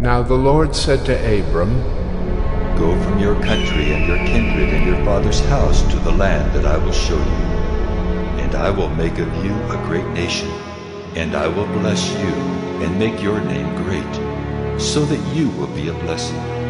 Now the Lord said to Abram, Go from your country and your kindred and your father's house to the land that I will show you. And I will make of you a great nation, and I will bless you and make your name great, so that you will be a blessing.